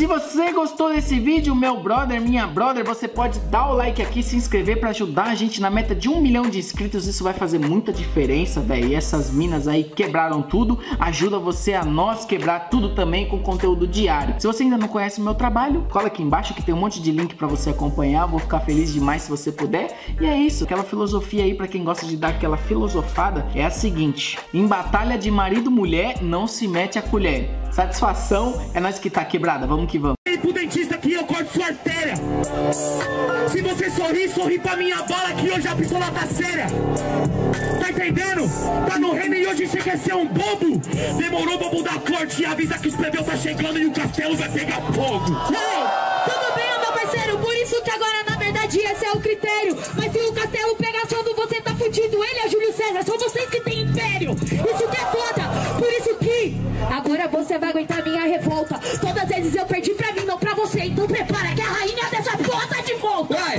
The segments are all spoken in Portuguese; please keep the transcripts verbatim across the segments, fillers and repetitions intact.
se você gostou desse vídeo, meu brother, minha brother, você pode dar o like aqui, se inscrever pra ajudar a gente na meta de um milhão de inscritos. Isso vai fazer muita diferença, velho. E essas minas aí quebraram tudo, ajuda você a nós quebrar tudo também com conteúdo diário. Se você ainda não conhece o meu trabalho, cola aqui embaixo que tem um monte de link pra você acompanhar. Vou ficar feliz demais se você puder. E é isso, aquela filosofia aí pra quem gosta de dar aquela filosofada é a seguinte: em batalha de marido e mulher, não se mete a colher. Satisfação é nós que tá quebrada, vamos que vamos. Vem pro dentista que eu corto sua artéria. Se você sorrir, sorri pra minha bala que hoje a pistola tá séria. Tá entendendo? Tá no reino e hoje você quer ser um bobo. Demorou, bobo da corte, avisa que os plebeu tá chegando e o castelo vai pegar fogo. Ei, tudo bem, meu parceiro, por isso que agora na verdade esse é o critério. Mas se o castelo pegar fogo, você tá fudido. Ele é Júlio César, são vocês que tem império. Isso que é foda, por isso que agora você vai aguentar minha revolta. Todas as vezes eu perdi pra mim, não pra você. Então prepara que a rainha dessa porra tá de volta. Vai!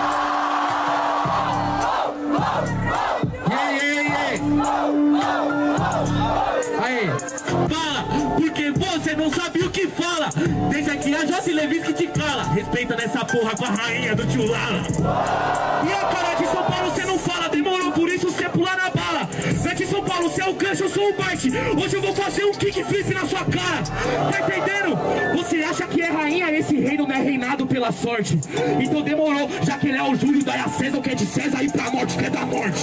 Ei, ei, ei! Aí, fala, porque você não sabe o que fala. Deixa que a Josi Levis que te cala. Respeita nessa porra com a rainha do tio Lala. E a cara de São Paulo você não fala, demorou, por isso você pula na bala. Vem de São Paulo, você é o gancho, eu sou o Bart. Hoje eu vou fazer um kickflip na sua cara. Tá entendendo? Você acha que é rainha, esse reino não é reinado pela sorte. Então demorou, já que ele é o Júlio, dá a César o que é de César e pra morte que é da morte.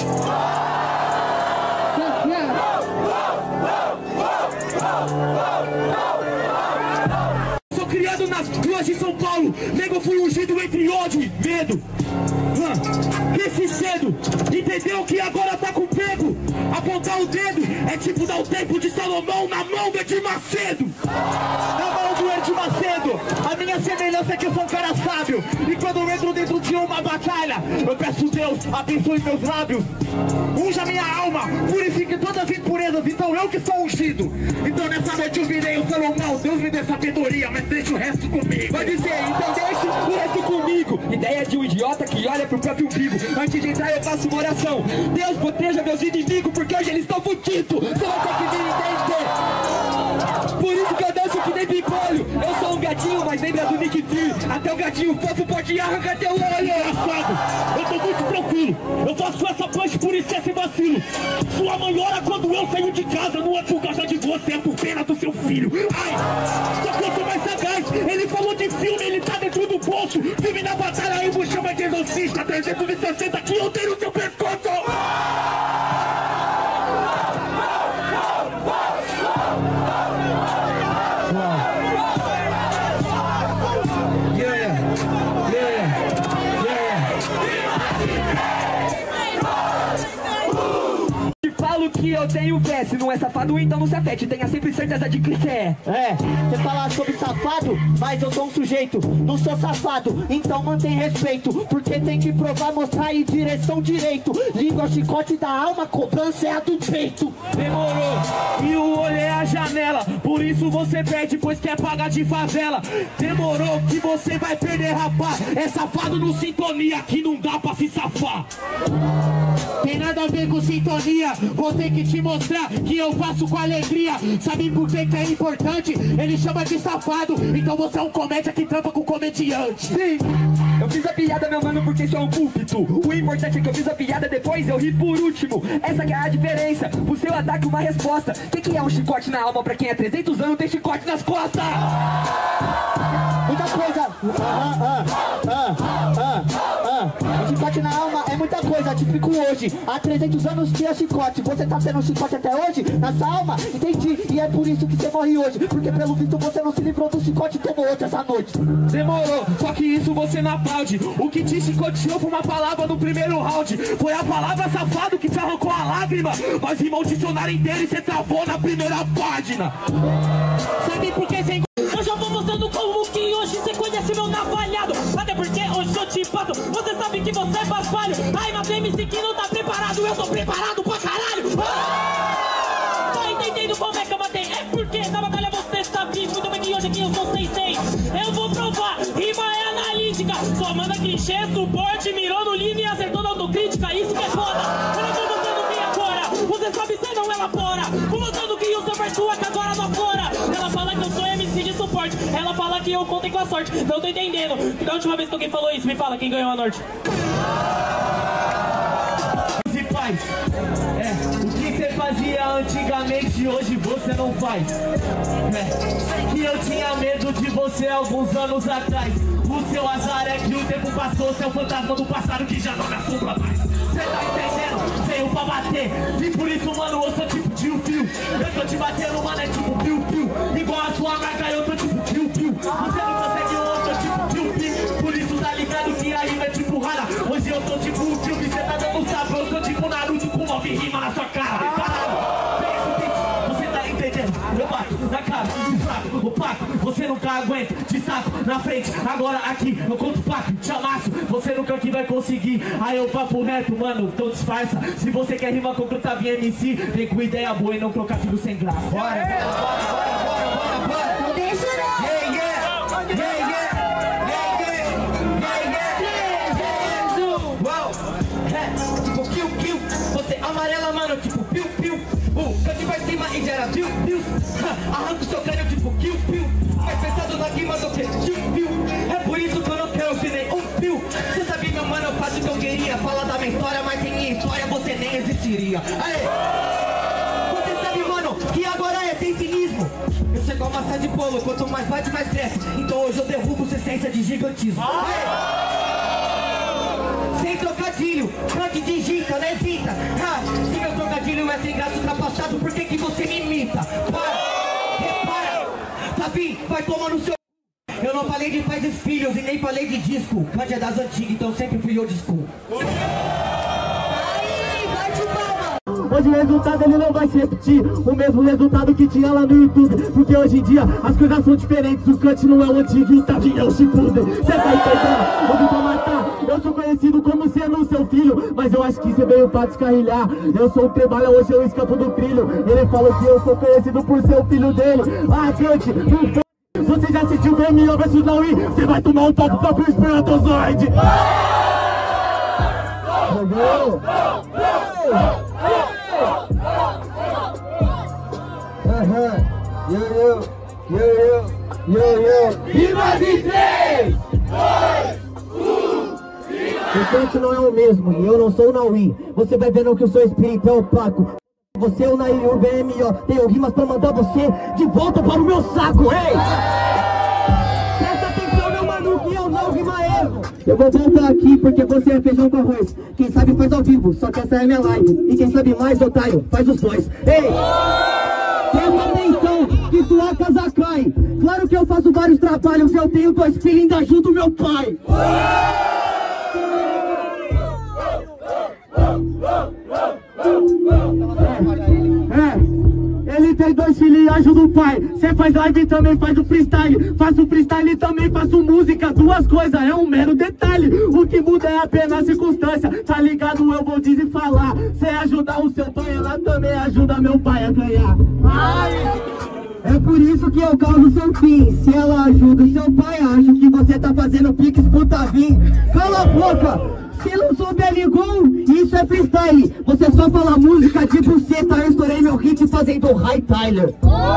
Sou criado nas ruas de São Paulo, nego fui ungido entre ódio e medo. Ah, cresci cedo, entendeu que agora tá com pego. Apontar o dedo é tipo dar o tempo de Salomão na mão do Edir Macedo. Na mão do Edir Macedo, a minha semelhança é que eu sou um cara sábio. E quando eu entro dentro de uma batalha, eu peço Deus, abençoe meus lábios. Unja minha alma, purifique todas as impurezas, então eu que sou ungido. Então nessa noite eu virei o Salomão, Deus me dê sabedoria, mas deixa o resto comigo. Vai dizer, então deixa o resto comigo. Ideia de um idiota que olha pro próprio umbigo. Antes de entrar eu faço uma oração: Deus proteja meus inimigos, porque hoje eles estão fudidos. Você vai ter que vir entender. Por isso que eu danço que nem picolho. Eu sou um gatinho, mas lembra do Nick Fury. Até o gatinho fofo pode arrancar teu olho. Engraçado, eu tô muito tranquilo. Eu faço essa punch por excesso e vacilo. Sua mãe ora quando eu saio de casa. Não é por causa de você, é por pena do seu filho. Ai, só que eu sou mais sagaz. Ele falou de filme, ele tá dentro do bolso. Filme na batalha, aí me chama de exorcista. trezentos e sessenta que eu tenho no seu pescoço. Que eu tenho fé, se não é safado então não se afete, tenha sempre certeza de que é. É, você fala sobre safado, mas eu sou um sujeito, não sou safado, então mantém respeito, porque tem que provar, mostrar em direção direito. Língua, chicote da alma, cobrança é a do peito. Demorou, e o olho é a janela, por isso você perde, pois quer pagar de favela. Demorou, que você vai perder, rapaz, é safado no sintonia, que não dá pra se safar. Tem nada a ver com sintonia, vou ter que te mostrar que eu faço com alegria. Sabe por que que é importante? Ele chama de safado, então você é um comédia que trampa com comediante. Sim, eu fiz a piada, meu mano, porque isso é um púlpito. O importante é que eu fiz a piada, depois eu ri por último. Essa que é a diferença, o seu ataque uma resposta. O que que é um chicote na alma pra quem é trezentos anos tem chicote nas costas? Muita coisa. Ah, ah, ah, ah, ah. O chicote na alma é muita coisa, típico hoje. Há trezentos anos tinha chicote. Você tá tendo chicote até hoje? Nessa alma? Entendi. E é por isso que você morre hoje. Porque pelo visto você não se livrou do chicote e tomou outro essa noite. Demorou, só que isso você não aplaude. O que te chicoteou foi uma palavra no primeiro round. Foi a palavra safado que te arrancou a lágrima. Mas rimou o dicionário inteiro e você travou na primeira página. Sabe por que você... Eu já vou mostrando como que hoje você conhece meu navalhado. Até porque hoje eu te bato, você sabe que você é basvalho. Ai, mas M C que não tá preparado, eu tô preparado pra caralho. Ah! Tá entendendo como é que eu matei? É porque na batalha você sabe muito bem que hoje aqui eu sou sensei. Eu vou provar, rima é analítica. Só manda clichê, suporte, mirou no linha e acertou na autocrítica. Isso que é foda. Eu não tô mostrando quem agora. Você sabe, você não então ela fora. Fumando do que o seu sua que agora não fora. Ela fala que eu sou M C de suporte. Ela fala que eu contei com a sorte. Não tô entendendo. Da última vez que alguém falou isso, me fala quem ganhou a Norte. É, o que você fazia antigamente, hoje você não faz. É, que eu tinha medo de você alguns anos atrás. O seu azar é que o tempo passou, seu fantasma do passado que já não me assombra mais. Cê tá entendendo? Veio pra bater. E por isso, mano, eu sou tipo tio-fio. Eu tô te batendo, mano, é tipo piu-piu. Igual a sua marca, eu tô tipo tio-fio. Você não consegue, eu tô tipo tio-fio. Por isso tá ligado que a rima é tipo rara. Hoje eu tô tipo o tio, você tá dando sapo. Eu sou tipo Naruto com nove rima na sua cara. Caralho, você tá entendendo? Eu bato na cara, de fraco, opaco. Você nunca aguenta, de saco na frente. Agora aqui, eu conto fato, te amasso. Você nunca que vai conseguir. Aí eu papo reto, mano, então disfarça. Se você quer rima com o Tavinha M C, vem com ideia boa e não trocativo sem graça. Bora, bora, bora, bora, bora, bora. Não deixa não. Yeah, yeah, yeah, yeah, yeah, yeah, yeah, yeah. Uau, é, tipo kill, kill. Você amarela, mano, tipo piu, piu. Uh, cante pra cima e gera piu, piu. Arranca o seu crânio, tipo kill, piu. Mais pensado na rima do que piu, piu. É por isso que eu não quero que nem um piu. Você sabe, meu mano, eu faço o que eu queria. Fala da minha história, mas sem minha história você nem existiria. Aê! Você sabe, mano, que agora é sem cinismo. Eu sou igual maçã de bolo, quanto mais bate, mais cresce. Então hoje eu derrubo sua essência de gigantismo. Aê! Sem trocadilho, rank digita, não hesita. Ha, se meu trocadilho é sem graça ultrapassado, por que que você me imita? Para, repara, Tavi, vai tomar no seu... Eu não falei de pais e filhos e nem falei de disco. Cante é das antigas, então sempre fui old school. Hoje o resultado ele não vai se repetir, o mesmo resultado que tinha lá no YouTube. Porque hoje em dia as coisas são diferentes, o Cut não é o antigo e o Tavinha é o Shippuden. Cê tá entendendo? Eu vim pra matar, eu sou conhecido como sendo seu filho, mas eu acho que você veio pra descarrilhar. Eu sou o trabalho, hoje eu escapo do trilho. Ele falou que eu sou conhecido por ser o filho dele. Ah, Cut, não. Você já assistiu B M O versus Naui? Você vai tomar um papo pra pro espermatozoide. Jogou! Aham, yo, yo, yo, yo, yo, yo. E mais em três, dois, um, o Cut não é o mesmo, e eu não sou o Naui. Você vai vendo que o seu espírito é opaco. Você, o Naui e o B M O, tenho rimas pra mandar você de volta para o meu saco, ei! Presta atenção, meu mano, que eu não rima erro. Eu vou voltar aqui porque você é feijão com arroz. Quem sabe faz ao vivo, só que essa é minha live. E quem sabe mais, otário, faz os dois. Ei! Presta atenção, que sua casa cai. Claro que eu faço vários trabalhos, eu tenho dois filhos e ainda ajudo meu pai. É, ele tem dois filhos e ajuda o pai. Cê faz live e também faz o freestyle. Faço freestyle e também faço música. Duas coisas, é um mero detalhe. O que muda é apenas a circunstância. Tá ligado? Eu vou dizer falar. Cê ajudar o seu pai, ela também ajuda meu pai a ganhar. Ai. É por isso que eu causo seu fim. Se ela ajuda o seu pai, acho que você tá fazendo pix pro Tavinho. Cala a boca! Se não souber ligou, isso é freestyle. Você só fala música de buceta. Eu estourei meu hit fazendo High Tyler.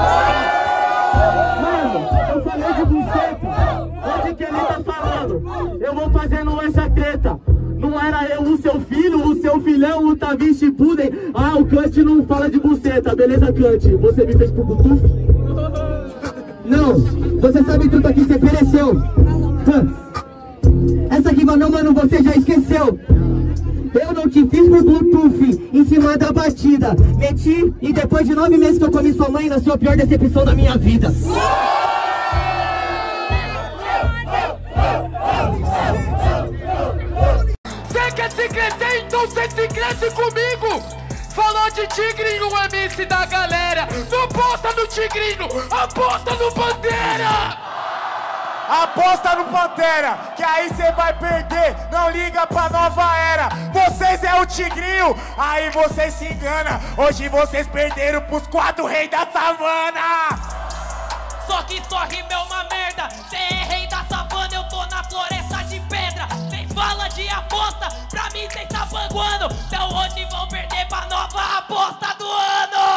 Mano, eu falei de buceta. Onde que ele tá falando? Eu vou fazendo essa treta. Não era eu o seu filho, o seu filhão, o Tavinha Shippuden. Ah, o Cut não fala de buceta. Beleza, Cut? Você me fez por Bluetooth? Não, você sabe tudo aqui, você pereceu. Essa rima, meu mano, você já esqueceu. Eu não te fiz por Bluetooth em cima da batida. Meti e depois de nove meses que eu comi sua mãe, nasceu a pior decepção da minha vida. Você quer se crescer, então você se cresce comigo. Falou de Tigrinho, o M C da galera. Não aposta no Tigrinho, aposta no Pantera. Aposta no Pantera, que aí cê vai perder. Não liga pra nova era. Vocês é o Tigrinho, aí vocês se enganam. Hoje vocês perderam pros quatro reis da savana. Só que sua rima é uma merda. Cê é rei da savana, eu tô na floresta de pedra. Cês fala de aposta, pra mim cês tá panguando. Então hoje vão perder pra nova aposta do ano.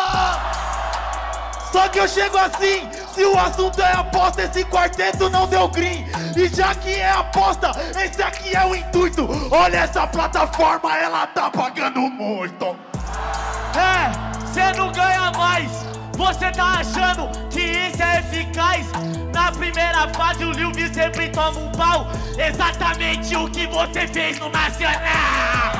Só que eu chego assim, se o assunto é aposta, esse quarteto não deu green. E já que é aposta, esse aqui é o intuito. Olha essa plataforma, ela tá pagando muito. É, cê não ganha mais. Você tá achando que isso é eficaz? Na primeira fase o Lil V sempre toma um pau. Exatamente o que você fez no Nacional.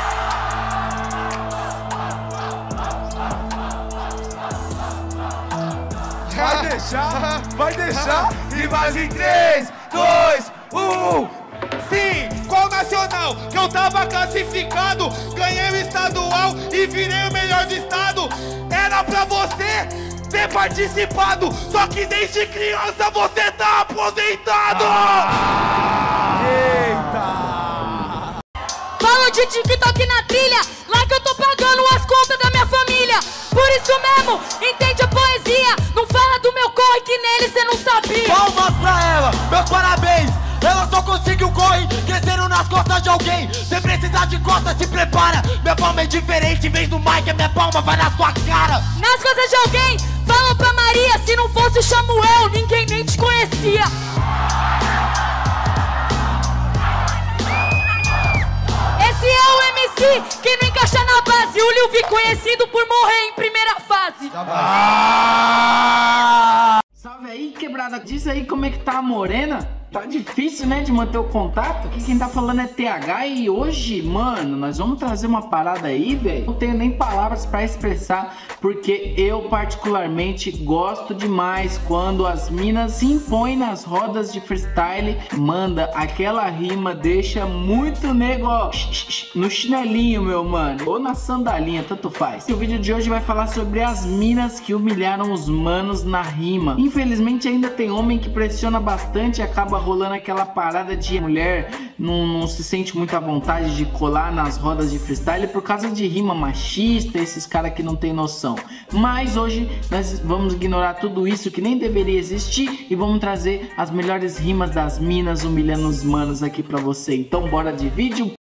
Vai deixar, vai deixar. E mais em três, dois, um. Sim, qual nacional? Que eu tava classificado, ganhei o estadual e virei o melhor do estado. Era pra você ter participado, só que desde criança você tá aposentado. Eita! Falo de TikTok na trilha, lá que eu tô pagando as contas da minha família. Por isso mesmo, entende a poesia. Não fala do meu corre que nele cê não sabia. Palmas pra ela, meus parabéns. Ela só conseguiu corre, crescendo nas costas de alguém. Cê precisa de costas, se prepara. Minha palma é diferente, em vez do mic, a minha palma vai na sua cara. Nas costas de alguém, fala pra Maria. Se não fosse o Samuel, ninguém nem te conhecia. Esse é o M C que não encaixa na base. O Lil V conhecido por morrer em primeira fase. Ah! Salve aí, quebrada. Diz aí como é que tá a morena. Tá difícil, né, de manter o contato. Aqui quem tá falando é T H e hoje, mano, nós vamos trazer uma parada aí, velho. Não tenho nem palavras pra expressar, porque eu particularmente gosto demais quando as minas se impõem nas rodas de freestyle, manda aquela rima, deixa muito negócio no chinelinho, meu mano, ou na sandalinha, tanto faz. E o vídeo de hoje vai falar sobre as minas que humilharam os manos na rima. Infelizmente ainda tem homem que pressiona bastante e acaba rolando aquela parada de mulher não, não se sente muito à vontade de colar nas rodas de freestyle por causa de rima machista, esses caras que não tem noção. Mas hoje nós vamos ignorar tudo isso que nem deveria existir e vamos trazer as melhores rimas das minas humilhando os manos aqui pra você. Então bora de vídeo.